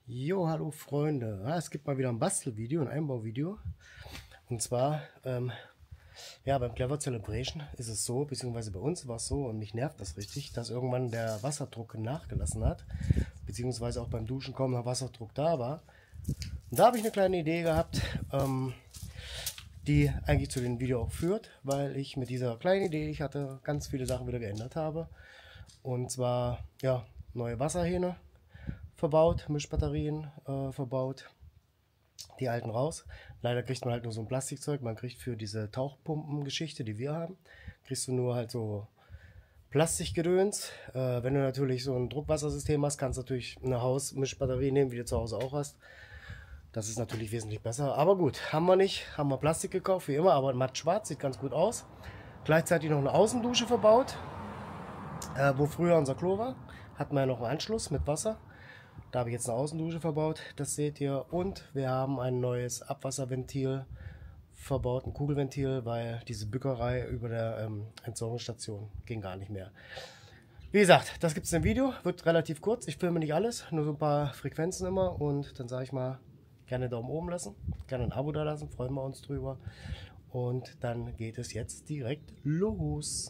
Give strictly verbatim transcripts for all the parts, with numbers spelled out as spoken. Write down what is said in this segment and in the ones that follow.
Jo, hallo Freunde. Ah, es gibt mal wieder ein Bastelvideo, ein Einbauvideo. Und zwar, ähm, ja, beim Clever Celebration ist es so, beziehungsweise bei uns war es so, und mich nervt das richtig, dass irgendwann der Wasserdruck nachgelassen hat, beziehungsweise auch beim Duschen kaum noch Wasserdruck da war. Und da habe ich eine kleine Idee gehabt, ähm, die eigentlich zu dem Video auch führt, weil ich mit dieser kleinen Idee, die ich hatte, ganz viele Sachen wieder geändert habe. Und zwar, ja, neue Wasserhähne verbaut, Mischbatterien äh, verbaut, die alten raus. Leider kriegt man halt nur so ein Plastikzeug. Man kriegt für diese Tauchpumpen-Geschichte, die wir haben, kriegst du nur halt so Plastikgedöns. Äh, wenn du natürlich so ein Druckwassersystem hast, kannst du natürlich eine Hausmischbatterie nehmen, wie du zu Hause auch hast. Das ist natürlich wesentlich besser. Aber gut, haben wir nicht. Haben wir Plastik gekauft, wie immer, aber matt schwarz, sieht ganz gut aus. Gleichzeitig noch eine Außendusche verbaut, äh, wo früher unser Klo war. Hatten wir ja noch einen Anschluss mit Wasser. Da habe ich jetzt eine Außendusche verbaut, das seht ihr. Und wir haben ein neues Abwasserventil verbaut, ein Kugelventil, weil diese Bückerei über der ähm, Entsorgungsstation ging gar nicht mehr. Wie gesagt, das gibt es im Video, wird relativ kurz. Ich filme nicht alles, nur so ein paar Frequenzen immer. Und dann sage ich mal, gerne Daumen oben lassen, gerne ein Abo da lassen, freuen wir uns drüber. Und dann geht es jetzt direkt los.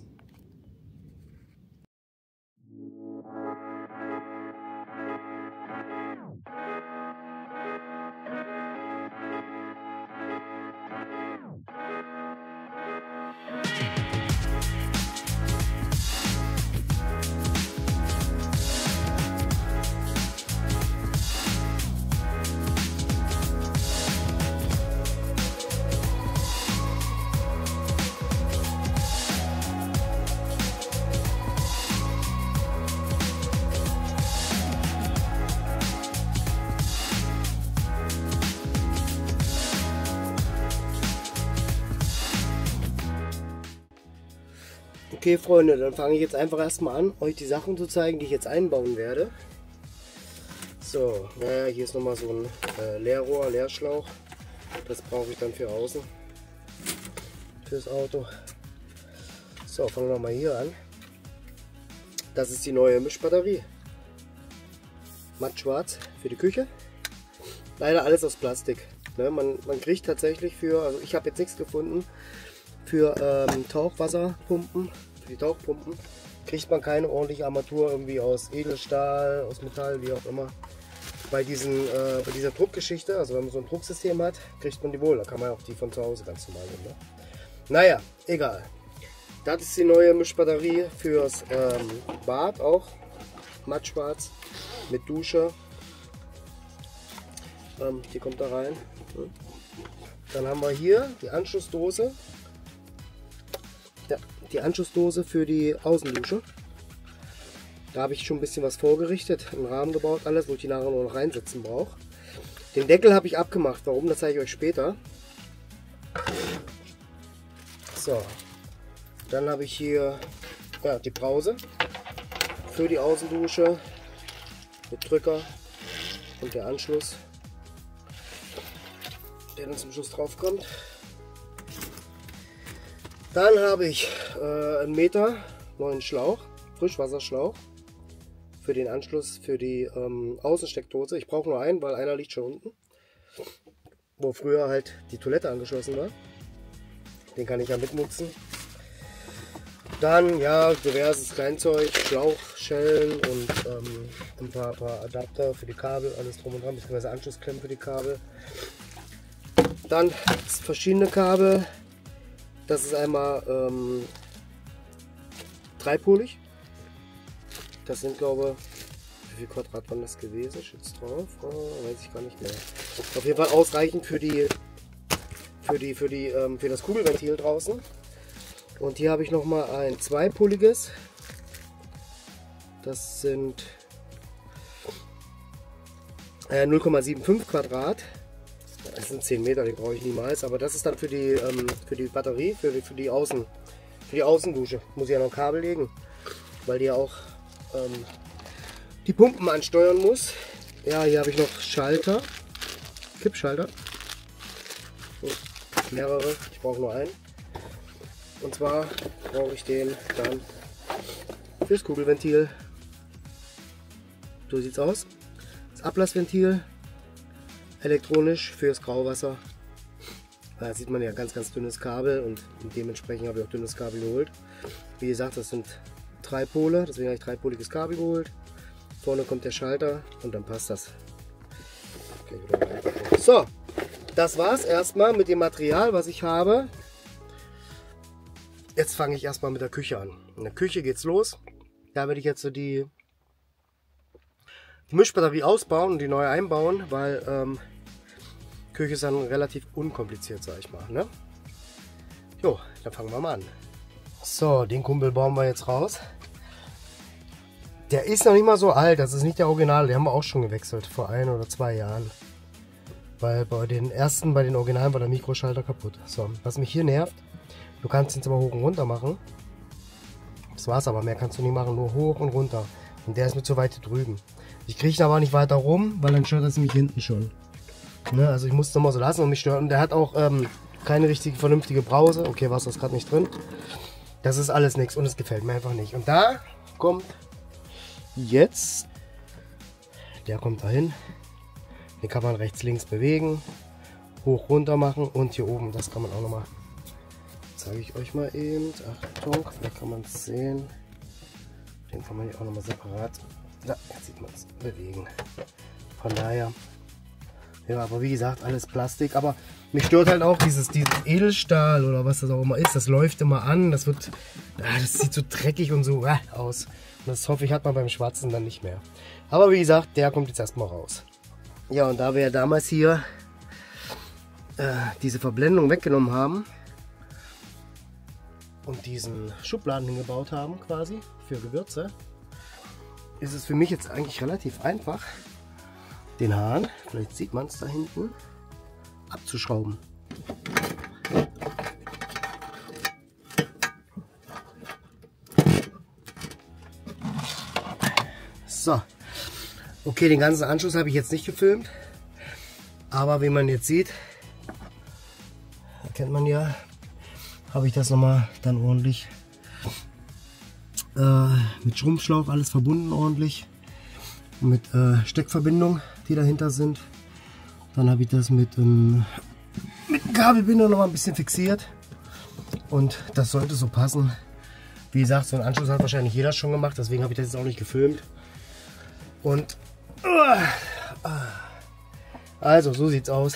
Okay, Freunde, dann fange ich jetzt einfach erstmal an, euch die Sachen zu zeigen, die ich jetzt einbauen werde. So, naja, hier ist nochmal so ein äh, Leerrohr, Leerschlauch. Das brauche ich dann für außen, fürs Auto. So, fangen wir mal hier an. Das ist die neue Mischbatterie. Matt schwarz für die Küche. Leider alles aus Plastik. Ne, man, man kriegt tatsächlich für, also ich habe jetzt nichts gefunden, für ähm, Tauchwasserpumpen, für die Tauchpumpen, kriegt man keine ordentliche Armatur irgendwie aus Edelstahl, aus Metall, wie auch immer. Bei, diesen, äh, bei dieser Druckgeschichte, also wenn man so ein Drucksystem hat, kriegt man die wohl. Da kann man auch die von zu Hause ganz normal nehmen. Ne? Naja, egal. Das ist die neue Mischbatterie fürs ähm, Bad, auch matt schwarz, mit Dusche. Ähm, die kommt da rein. Hm. Dann haben wir hier die Anschlussdose. Ja, die Anschlussdose für die Außendusche. Da habe ich schon ein bisschen was vorgerichtet, einen Rahmen gebaut, alles, wo ich die nachher nur noch reinsetzen brauche. Den Deckel habe ich abgemacht. Warum? Das zeige ich euch später. So, dann habe ich hier ja, die Brause für die Außendusche mit Drücker und der Anschluss, der dann zum Schluss drauf kommt. Dann habe ich äh, einen Meter neuen Schlauch, Frischwasserschlauch für den Anschluss für die ähm, Außensteckdose. Ich brauche nur einen, weil einer liegt schon unten, wo früher halt die Toilette angeschlossen war. Den kann ich ja mitnutzen. Dann ja diverses Kleinzeug, Schlauchschellen und ähm, ein paar, paar Adapter für die Kabel, alles drum und dran, beziehungsweise Anschlussklemmen für die Kabel. Dann verschiedene Kabel. Das ist einmal ähm, dreipolig. Das sind, glaube ich, wie viel Quadrat waren das gewesen? Steht's drauf? Oh, weiß ich gar nicht mehr. Auf jeden Fall ausreichend für die für die für die ähm, für das Kugelventil draußen. Und hier habe ich noch mal ein zweipoliges. Das sind äh, null Komma fünfundsiebzig Quadrat. Das sind zehn Meter, die brauche ich niemals, aber das ist dann für die, ähm, für die Batterie, für die, für, die Außen, für die Außendusche. Muss ich ja noch Kabel legen, weil die ja auch ähm, die Pumpen ansteuern muss. Ja, hier habe ich noch Schalter, Kippschalter, so, mehrere, ich brauche nur einen. Und zwar brauche ich den dann fürs Kugelventil. So sieht es aus. das Ablassventil, elektronisch fürs Grauwasser. Da sieht man ja ganz, ganz dünnes Kabel und dementsprechend habe ich auch dünnes Kabel geholt. Wie gesagt, das sind drei Pole, deswegen habe ich dreipoliges Kabel geholt. Vorne kommt der Schalter und dann passt das. Okay, so, das war es erstmal mit dem Material, was ich habe. Jetzt fange ich erstmal mit der Küche an. In der Küche geht's los. Da werde ich jetzt so die, die Mischbatterie ausbauen und die neue einbauen, weil ähm, Küche ist dann relativ unkompliziert, sag ich mal. Ne? Jo, dann fangen wir mal an. So, den Kumpel bauen wir jetzt raus. Der ist noch nicht mal so alt, das ist nicht der Original, den haben wir auch schon gewechselt, vor ein oder zwei Jahren. Weil bei den ersten, bei den Originalen war der Mikroschalter kaputt. So, was mich hier nervt, du kannst ihn zwar hoch und runter machen. Das war's aber, mehr kannst du nicht machen, nur hoch und runter. Und der ist mir zu weit drüben. Ich kriege ihn aber nicht weiter rum, weil dann stört es mich hinten schon. Ne, also ich muss es nochmal so lassen und mich stört. Und der hat auch ähm, keine richtige, vernünftige Brause. Okay, war es das gerade nicht drin. Das ist alles nichts und es gefällt mir einfach nicht. Und da kommt jetzt, der kommt dahin. Den kann man rechts, links bewegen, hoch, runter machen und hier oben, das kann man auch nochmal, zeige ich euch mal eben. Achtung, da kann man es sehen. Den kann man hier auch nochmal separat, da, jetzt sieht man es, bewegen. Von daher, ja, aber wie gesagt, alles Plastik. Aber mich stört halt auch dieses, dieses Edelstahl oder was das auch immer ist. Das läuft immer an, das wird, das sieht so dreckig und so äh, aus. Und das hoffe ich, hat man beim Schwarzen dann nicht mehr. Aber wie gesagt, der kommt jetzt erstmal raus. Ja, und da wir ja damals hier äh, diese Verblendung weggenommen haben und diesen Schubladen hingebaut haben, quasi für Gewürze, ist es für mich jetzt eigentlich relativ einfach, den Hahn, vielleicht sieht man es da hinten, abzuschrauben. So, okay, den ganzen Anschluss habe ich jetzt nicht gefilmt, aber wie man jetzt sieht, erkennt man ja, habe ich das nochmal dann ordentlich äh, mit Schrumpfschlauch alles verbunden ordentlich, mit äh, Steckverbindung, die dahinter sind. Dann habe ich das mit, ähm, mit einem Kabelbinder noch mal ein bisschen fixiert und das sollte so passen. Wie gesagt, so einen Anschluss hat wahrscheinlich jeder schon gemacht, deswegen habe ich das jetzt auch nicht gefilmt. Und uh, also so sieht's aus.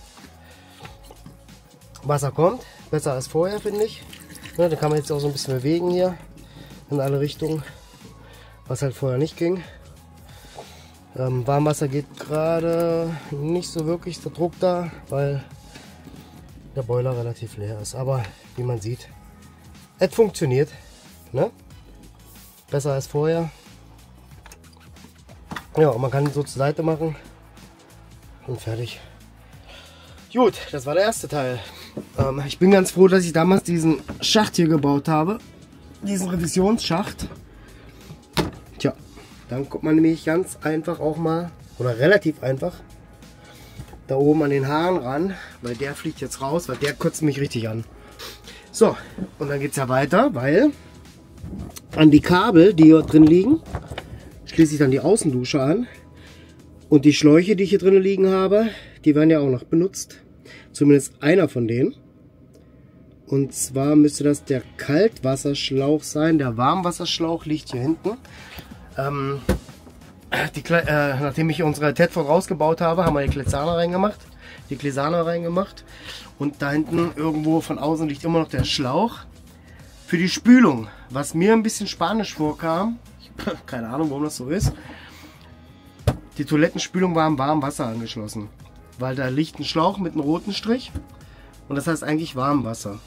Wasser kommt, besser als vorher, finde ich. Ja, da kann man jetzt auch so ein bisschen bewegen hier in alle Richtungen, was halt vorher nicht ging. Ähm, Warmwasser geht gerade nicht so wirklich der Druck da, weil der Boiler relativ leer ist. Aber wie man sieht, es funktioniert. Ne? Besser als vorher. Ja, und man kann ihn so zur Seite machen und fertig. Gut, das war der erste Teil. Ähm, ich bin ganz froh, dass ich damals diesen Schacht hier gebaut habe. Diesen Revisionsschacht. Tja. Dann kommt man nämlich ganz einfach auch mal, oder relativ einfach, da oben an den Haaren ran, weil der fliegt jetzt raus, weil der kotzt mich richtig an. So, und dann geht es ja weiter, weil an die Kabel, die hier drin liegen, schließe ich dann die Außendusche an. Und die Schläuche, die ich hier drin liegen habe, die werden ja auch noch benutzt. Zumindest einer von denen. Und zwar müsste das der Kaltwasserschlauch sein. Der Warmwasserschlauch liegt hier hinten. Ähm, die, äh, nachdem ich unsere Tedford rausgebaut habe, haben wir die Klezana reingemacht, die Klezana reingemacht und da hinten irgendwo von außen liegt immer noch der Schlauch für die Spülung, was mir ein bisschen spanisch vorkam. Keine Ahnung, warum das so ist. Die Toilettenspülung war im warmen Wasser angeschlossen, weil da liegt ein Schlauch mit einem roten Strich und das heißt eigentlich Warmwasser.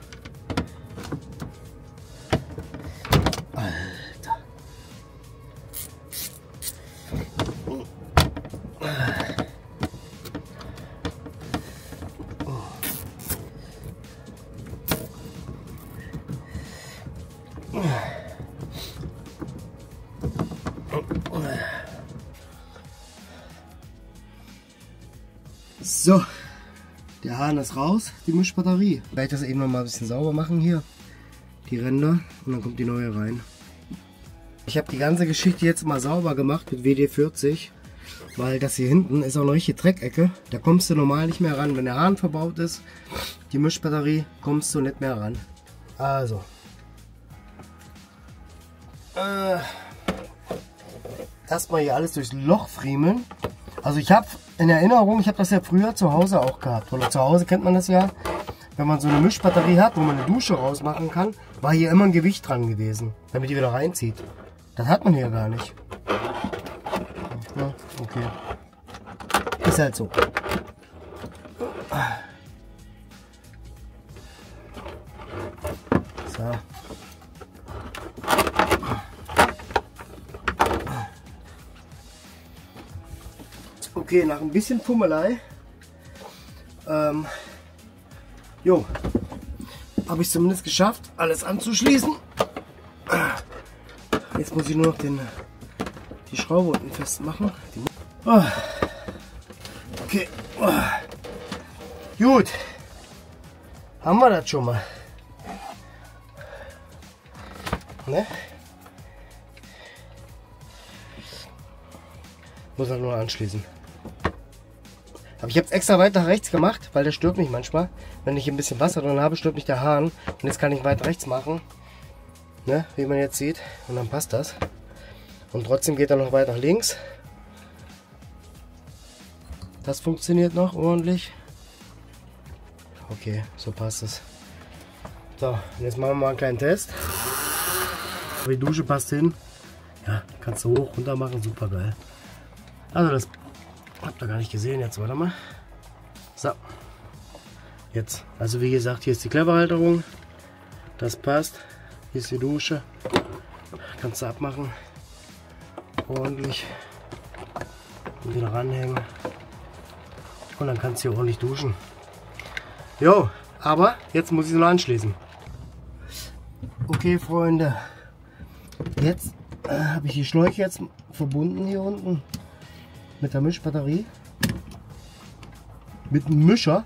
So, der Hahn ist raus, die Mischbatterie. Ich werde das eben noch mal ein bisschen sauber machen hier, die Ränder, und dann kommt die neue rein. Ich habe die ganze Geschichte jetzt mal sauber gemacht mit W D vierzig. Weil das hier hinten ist auch eine richtige Dreckecke. Da kommst du normal nicht mehr ran. Wenn der Hahn verbaut ist, die Mischbatterie, kommst du nicht mehr ran. Also. Äh, erstmal hier alles durchs Loch friemeln. Also ich habe in Erinnerung, ich habe das ja früher zu Hause auch gehabt. Oder zu Hause kennt man das ja. Wenn man so eine Mischbatterie hat, wo man eine Dusche rausmachen kann, war hier immer ein Gewicht dran gewesen, damit die wieder reinzieht. Das hat man hier gar nicht. Ja, okay. Ist halt so. So. Okay, nach ein bisschen Pummelei ähm, jo, habe ich zumindest geschafft, alles anzuschließen. Jetzt muss ich nur noch den, die Schraube unten festmachen. Die, oh. Okay, oh. Gut, haben wir das schon mal. Ne? Muss halt nur anschließen. Aber ich habe es extra weit nach rechts gemacht, weil der stört mich manchmal. Wenn ich ein bisschen Wasser drin habe, stört mich der Hahn. Und jetzt kann ich weit rechts machen, ne, wie man jetzt sieht. Und dann passt das. Und trotzdem geht er noch weit nach links. Das funktioniert noch ordentlich. Okay, so passt es. So, und jetzt machen wir mal einen kleinen Test. Die Dusche passt hin. Ja, kannst du hoch, runter machen, super geil. Also das habt ihr gar nicht gesehen, jetzt warte mal. So. Jetzt, also wie gesagt, hier ist die Kleberhalterung. Das passt. Hier ist die Dusche. Kannst du abmachen. Ordentlich. Und wieder ranhängen. Und dann kannst du hier ordentlich duschen. Jo, aber jetzt muss ich sie noch anschließen. Okay, Freunde. Jetzt äh, habe ich die Schläuche jetzt verbunden hier unten. Mit der Mischbatterie. Mit dem Mischer.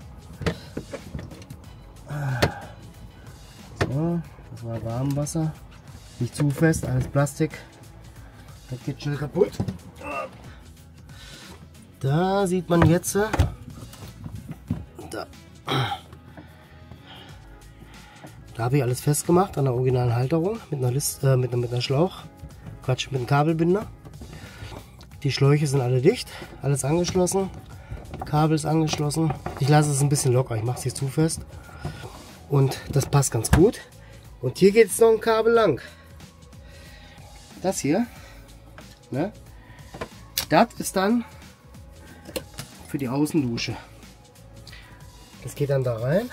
So, das war Warmwasser. Nicht zu fest, alles Plastik. Das geht schnell kaputt. Da sieht man jetzt. Da, da habe ich alles festgemacht an der originalen Halterung. Mit einer, List, äh, mit, mit einer Schlauch. Quatsch, mit einem Kabelbinder. Die Schläuche sind alle dicht, alles angeschlossen, Kabel ist angeschlossen. Ich lasse es ein bisschen locker, ich mache es nicht zu fest. Und das passt ganz gut. Und hier geht es noch ein Kabel lang. Das hier, ne? Das ist dann für die Außendusche. Das geht dann da rein,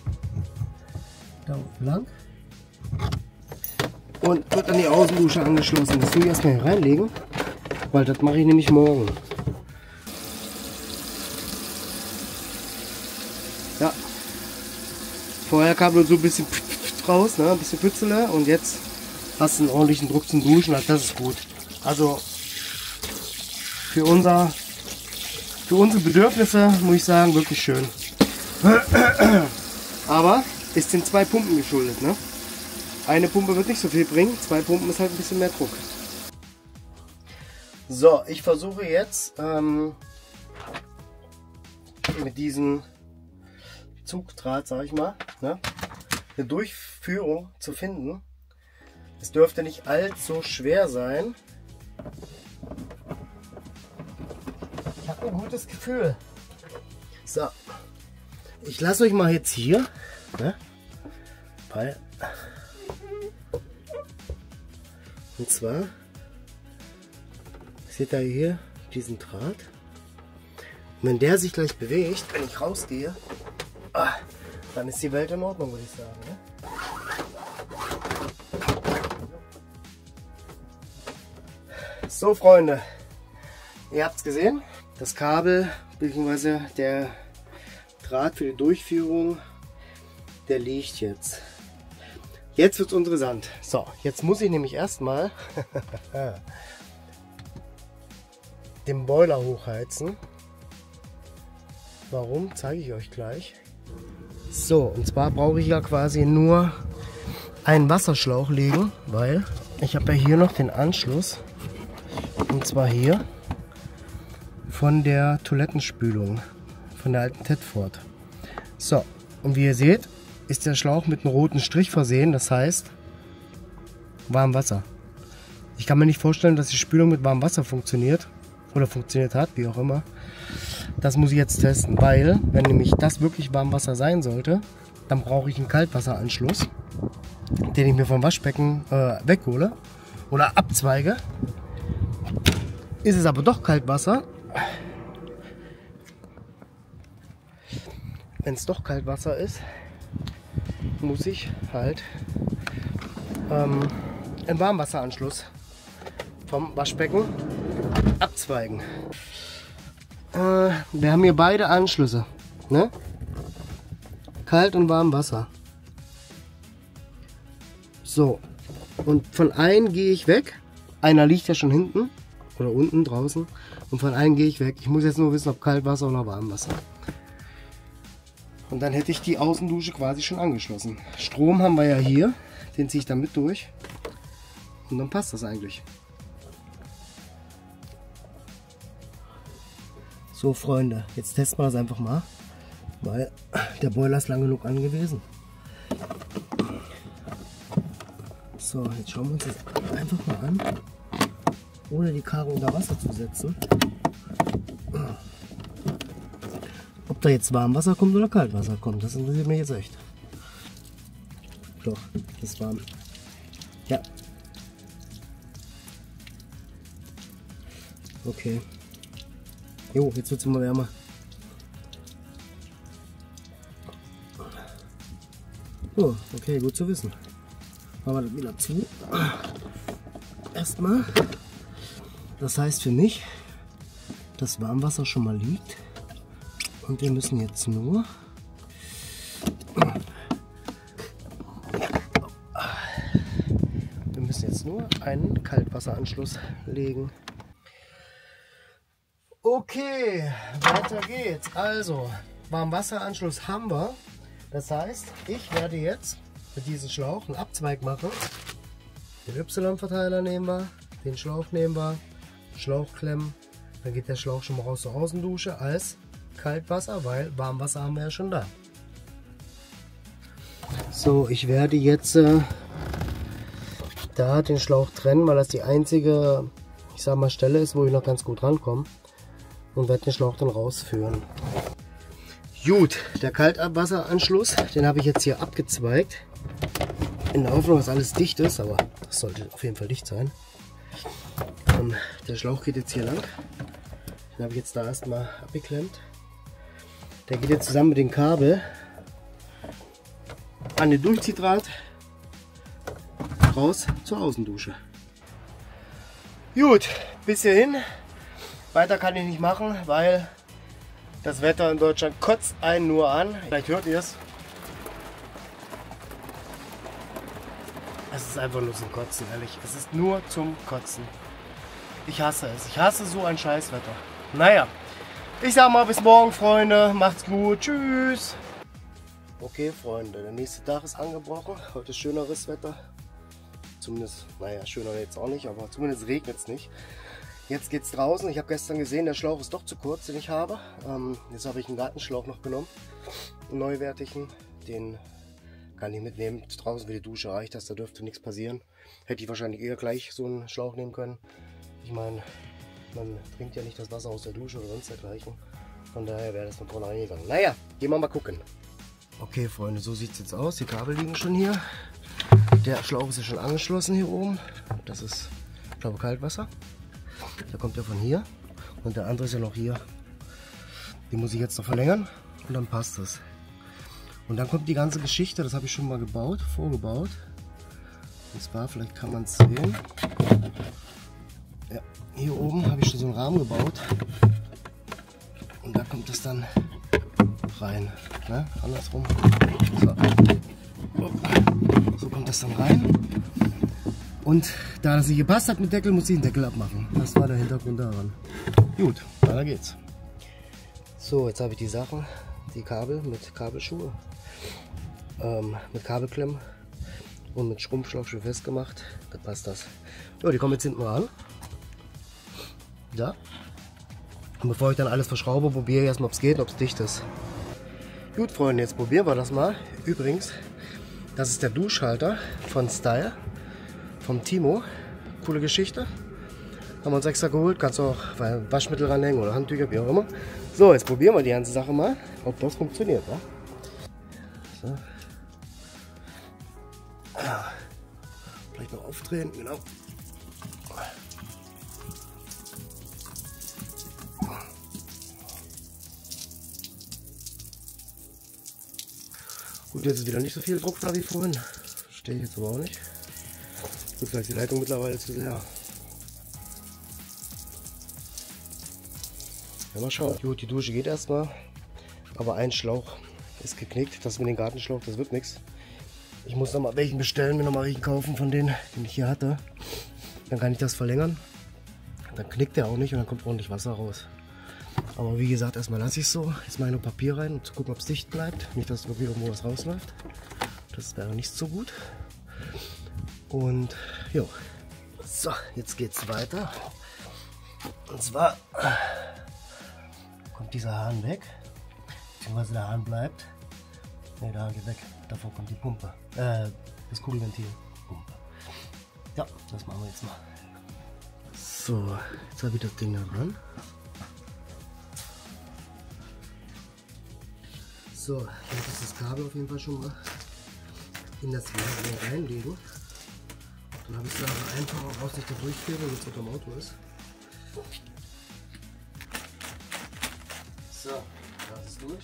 da unten lang. Und wird an die Außendusche angeschlossen. Das tue ich erstmal hier reinlegen. Weil das mache ich nämlich morgen. Ja. Vorher kam nur so ein bisschen raus, ne? Ein bisschen Pützele. Und jetzt hast du einen ordentlichen Druck zum Duschen. Also das ist gut. Also für, unser, für unsere Bedürfnisse muss ich sagen, wirklich schön. Aber ist den zwei Pumpen geschuldet, ne? Eine Pumpe wird nicht so viel bringen. Zwei Pumpen ist halt ein bisschen mehr Druck. So, ich versuche jetzt ähm, mit diesem Zugdraht, sag ich mal, ne, eine Durchführung zu finden. Es dürfte nicht allzu schwer sein. Ich habe ein gutes Gefühl. So, ich lasse euch mal jetzt hier, ne, weil, und zwar seht ihr hier diesen Draht. Und wenn der sich gleich bewegt, wenn ich rausgehe, ah, dann ist die Welt in Ordnung, würde ich sagen. Ne? So, Freunde, ihr habt es gesehen. Das Kabel bzw. der Draht für die Durchführung, der liegt jetzt. Jetzt wird es interessant. So, jetzt muss ich nämlich erstmal den Boiler hochheizen. Warum, zeige ich euch gleich. So, und zwar brauche ich ja quasi nur einen Wasserschlauch legen, weil ich habe ja hier noch den Anschluss. Und zwar hier. von der Toilettenspülung, von der alten Tedford. So, und wie ihr seht, ist der Schlauch mit einem roten Strich versehen, das heißt warm Wasser. Ich kann mir nicht vorstellen, dass die Spülung mit warmem Wasser funktioniert oder funktioniert hat, wie auch immer. Das muss ich jetzt testen, weil wenn nämlich das wirklich warm Wasser sein sollte, dann brauche ich einen Kaltwasseranschluss, den ich mir vom Waschbecken äh, weghole oder abzweige. Ist es aber doch Kaltwasser, wenn es doch Kaltwasser ist, muss ich halt ähm, einen Warmwasseranschluss vom Waschbecken abzweigen. Äh, wir haben hier beide Anschlüsse, ne? Kalt und warm Wasser. So, und von einem gehe ich weg. Einer liegt ja schon hinten oder unten draußen. Und von einem gehe ich weg. Ich muss jetzt nur wissen, ob Kaltwasser oder Warmwasser. Und dann hätte ich die Außendusche quasi schon angeschlossen. Strom haben wir ja hier. Den ziehe ich dann mit durch. Und dann passt das eigentlich. So Freunde, jetzt testen wir das einfach mal. Weil der Boiler ist lang genug angewiesen. So, jetzt schauen wir uns das einfach mal an, ohne die Karre unter Wasser zu setzen. Ob da jetzt Warmwasser kommt oder Kaltwasser kommt, das interessiert mich jetzt echt. Doch, das ist warm. Ja. Okay. Jo, jetzt wird es immer wärmer. Oh, okay, gut zu wissen. Machen wir das wieder zu. Erstmal. Das heißt für mich, dass Warmwasser schon mal liegt. Und wir müssen jetzt nur wir müssen jetzt nur einen Kaltwasseranschluss legen. Okay, weiter geht's. Also, Warmwasseranschluss haben wir. Das heißt, ich werde jetzt mit diesem Schlauch einen Abzweig machen. Den Y-Verteiler nehmen wir, den Schlauch nehmen wir, Schlauch klemmen. Dann geht der Schlauch schon mal raus zur Außendusche als Kaltwasser, weil Warmwasser haben wir ja schon da. So, ich werde jetzt äh, da den Schlauch trennen, weil das die einzige, ich sag mal, Stelle ist, wo ich noch ganz gut rankomme. Und werde den Schlauch dann rausführen. Gut, der Kaltwasseranschluss, den habe ich jetzt hier abgezweigt. In der Hoffnung, dass alles dicht ist, aber das sollte auf jeden Fall dicht sein. Ähm, der Schlauch geht jetzt hier lang. Den habe ich jetzt da erstmal abgeklemmt. Der geht jetzt zusammen mit dem Kabel an den Durchziehdraht raus zur Außendusche. Gut, bis hierhin. Weiter kann ich nicht machen, weil das Wetter in Deutschland kotzt einen nur an. Vielleicht hört ihr es. Es ist einfach nur zum Kotzen, ehrlich. Es ist nur zum Kotzen. Ich hasse es. Ich hasse so ein Scheißwetter. Naja, ich sag mal bis morgen, Freunde. Macht's gut. Tschüss. Okay, Freunde, der nächste Tag ist angebrochen. Heute ist schöneres Wetter. Zumindest, naja, schöner jetzt auch nicht, aber zumindest regnet es nicht. Jetzt geht's draußen. Ich habe gestern gesehen, der Schlauch ist doch zu kurz, den ich habe. Ähm, jetzt habe ich einen Gartenschlauch noch genommen, einen neuwertigen. Den kann ich mitnehmen. Draußen für die Dusche reicht das, da dürfte nichts passieren. Hätte ich wahrscheinlich eher gleich so einen Schlauch nehmen können. Ich meine, man trinkt ja nicht das Wasser aus der Dusche oder sonst dergleichen. Von daher wäre das von vorne reingegangen. Naja, gehen wir mal gucken. Okay, Freunde, so sieht es jetzt aus. Die Kabel liegen schon hier. Der Schlauch ist ja schon angeschlossen hier oben. Das ist, ich glaube, Kaltwasser. Der kommt ja von hier und der andere ist ja noch hier. Den muss ich jetzt noch verlängern und dann passt es. Und dann kommt die ganze Geschichte, das habe ich schon mal gebaut, vorgebaut. Und zwar, vielleicht kann man es sehen. Ja, hier oben habe ich schon so einen Rahmen gebaut. Und da kommt es dann rein. Ne? Andersrum. So. So kommt das dann rein. Und da das nicht gepasst hat mit Deckel, muss ich den Deckel abmachen. Das war der Hintergrund daran. Gut, weiter geht's. So, jetzt habe ich die Sachen, die Kabel mit Kabelschuhe, ähm, mit Kabelklemmen und mit Schrumpfschlauch schon festgemacht. Da passt das. Ja, die kommen jetzt hinten ran. Da. Und bevor ich dann alles verschraube, probiere ich erstmal, ob es geht, ob es dicht ist. Gut, Freunde, jetzt probieren wir das mal. Übrigens, das ist der Duschhalter von Style, vom Timo. Coole Geschichte. Haben wir uns extra geholt. Kannst du auch Waschmittel ranhängen oder Handtücher, wie auch immer. So, jetzt probieren wir die ganze Sache mal, ob das funktioniert. Ja? So. Ah. Vielleicht noch aufdrehen, genau. Gut, jetzt ist wieder nicht so viel Druck da wie vorhin. Stehe ich jetzt aber auch nicht. Gut, vielleicht ist die Leitung mittlerweile zu leer. Ja, mal schauen. Gut, die Dusche geht erstmal. Aber ein Schlauch ist geknickt. Das mit dem Gartenschlauch, das wird nichts. Ich muss noch mal welchen bestellen, mir noch mal welchen kaufen von denen, den ich hier hatte. Dann kann ich das verlängern. Dann knickt der auch nicht und dann kommt ordentlich Wasser raus. Aber wie gesagt, erstmal lasse ich es so. Jetzt mache ich noch Papier rein, um zu gucken, ob es dicht bleibt. Nicht, dass wirklich irgendwo was rausläuft. Das wäre nicht so gut. Und jo. So, jetzt geht's weiter. Und zwar kommt dieser Hahn weg. Beziehungsweise der Hahn bleibt. Ne, der Hahn geht weg. Davor kommt die Pumpe. Äh, das Kugelventil. Pumpe. Ja, das machen wir jetzt mal. So, jetzt habe ich das Ding da dran. So, jetzt ist das Kabel auf jeden Fall schon mal in das Leer reinlegen. Dann habe ich es aber einfach auch aus, nicht da durchführen, damit es unter dem Auto ist. So, das ist durch.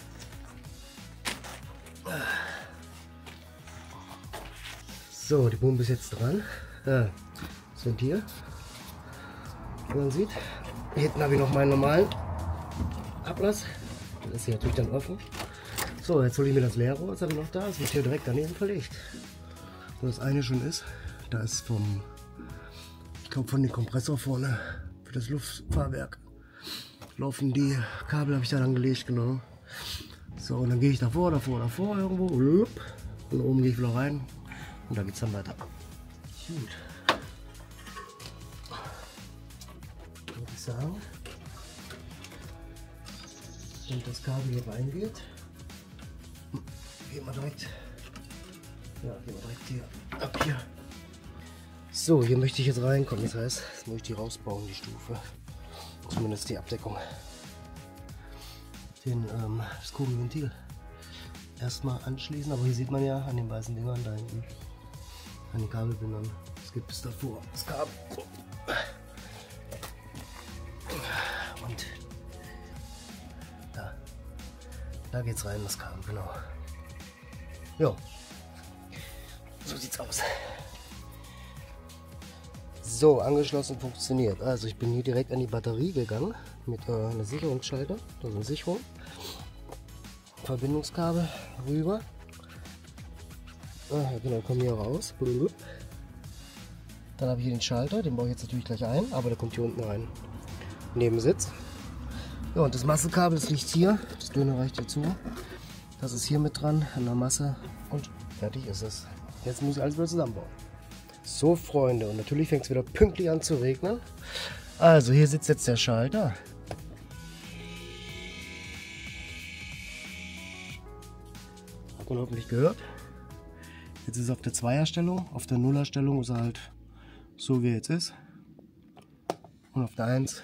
So, die Pumpe ist jetzt dran. Ja, das Ventil, wie man sieht. Hinten habe ich noch meinen normalen Ablass. Das ist hier natürlich dann offen. So, jetzt hole ich mir das Leerrohr, das habe ich noch da. Das wird hier direkt daneben verlegt. Wo das eine schon ist, da ist vom, ich glaube von dem Kompressor vorne für das Luftfahrwerk laufen die Kabel, habe ich da dann gelegt, genau. So, und dann gehe ich davor, davor, davor irgendwo. Und oben gehe ich wieder rein. Und da geht es dann weiter. Gut. Würde ich sagen. Wenn das Kabel hier reingeht, gehen wir direkt, ja, gehen wir direkt hier ab hier. So, hier möchte ich jetzt reinkommen. Das heißt, jetzt muss ich die rausbauen, die Stufe. Zumindest die Abdeckung. Den, ähm, das Kugelventil erstmal anschließen, aber hier sieht man ja an den weißen Dingern da hinten, an den Kabelbindern. Es gibt bis davor das Kabel. Und da, da geht's rein, das Kabel, genau. Jo, so sieht's aus. So, angeschlossen, funktioniert. Also ich bin hier direkt an die Batterie gegangen mit äh, einer Sicherungsschalter, also eine Sicherung. Verbindungskabel rüber. Ah, genau, kommen hier raus. Dann habe ich hier den Schalter, den baue ich jetzt natürlich gleich ein, aber der kommt hier unten rein. Nebensitz. Ja, und das Massekabel, das liegt hier. Das dünne reicht hier zu. Das ist hier mit dran an der Masse und fertig ist es. Jetzt muss ich alles wieder zusammenbauen. So, Freunde, und natürlich fängt es wieder pünktlich an zu regnen. Also hier sitzt jetzt der Schalter. Hat man hoffentlich gehört. Jetzt ist es auf der Zweierstellung. Auf der Nullerstellung ist er halt so, wie er jetzt ist. Und auf der eins.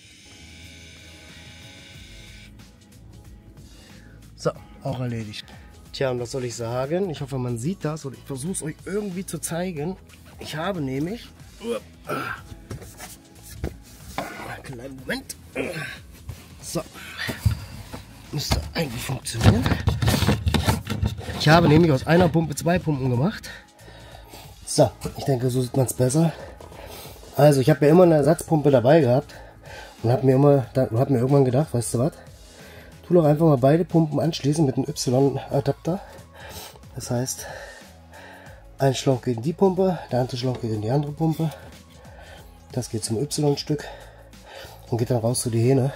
So, auch erledigt. Tja, und was soll ich sagen? Ich hoffe, man sieht das und ich versuche es euch irgendwie zu zeigen. Ich habe nämlich... Kleinen Moment. So. Müsste eigentlich funktionieren. Ich habe nämlich aus einer Pumpe zwei Pumpen gemacht. So, ich denke, so sieht man es besser. Also, ich habe ja immer eine Ersatzpumpe dabei gehabt. Und habe mir, immer, hab mir irgendwann gedacht, weißt du was? Tu doch einfach mal beide Pumpen anschließen mit einem Y-Adapter. Das heißt... Ein Schlauch geht in die Pumpe, der andere Schlauch geht in die andere Pumpe. Das geht zum Y-Stück und geht dann raus zu die Hähne.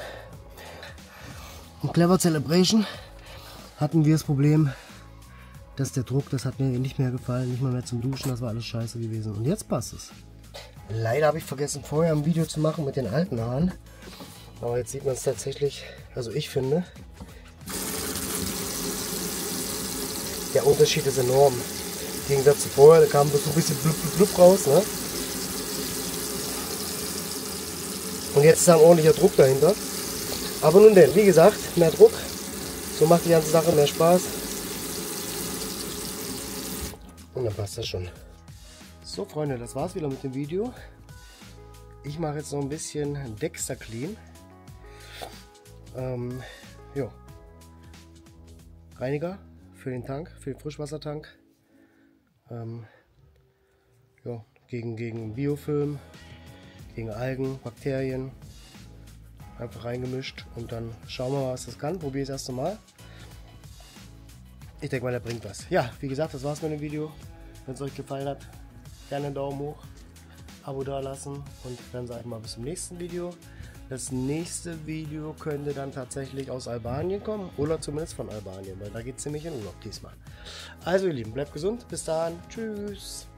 Im Clever Celebration hatten wir das Problem, dass der Druck, das hat mir nicht mehr gefallen, nicht mal mehr zum Duschen, das war alles scheiße gewesen. Und jetzt passt es. Leider habe ich vergessen vorher ein Video zu machen mit den alten Haaren. Aber jetzt sieht man es tatsächlich, also ich finde, der Unterschied ist enorm. Im Gegensatz zu vorher, da kam so ein bisschen blub, blub, blub raus, ne? Und jetzt ist da ein ordentlicher Druck dahinter. Aber nun denn, wie gesagt, mehr Druck. So macht die ganze Sache mehr Spaß. Und dann passt das schon. So Freunde, das war's wieder mit dem Video. Ich mache jetzt noch ein bisschen Dexter Clean. Ähm, jo. Reiniger für den Tank, für den Frischwassertank. Ähm, jo, gegen, gegen Biofilm, gegen Algen, Bakterien. Einfach reingemischt und dann schauen wir mal, was das kann. Probiere es erst einmal. Ich denke mal, der bringt was. Ja, wie gesagt, das war's mit dem Video. Wenn es euch gefallen hat, gerne einen Daumen hoch, Abo da lassen und dann sage ich mal bis zum nächsten Video. Das nächste Video könnte dann tatsächlich aus Albanien kommen oder zumindest von Albanien, weil da geht es nämlich in Urlaub diesmal. Also ihr Lieben, bleibt gesund, bis dahin, tschüss.